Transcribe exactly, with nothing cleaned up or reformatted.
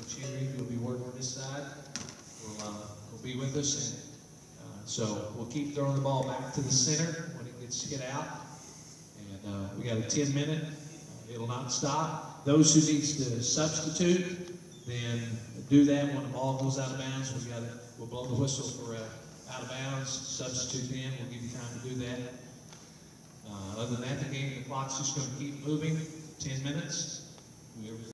Coach Henry, who will be working on this side, will, uh, will be with us. And uh, so we'll keep throwing the ball back to the center when it gets hit out. And uh, we got a ten minute. Uh, it'll not stop. Those who needs to substitute, then do that when the ball goes out of bounds. We got to, we'll blow the whistle for uh, out of bounds. Substitute in. We'll give you time to do that. Uh, other than that, the game, the clock's just going to keep moving. ten minutes. Whoever's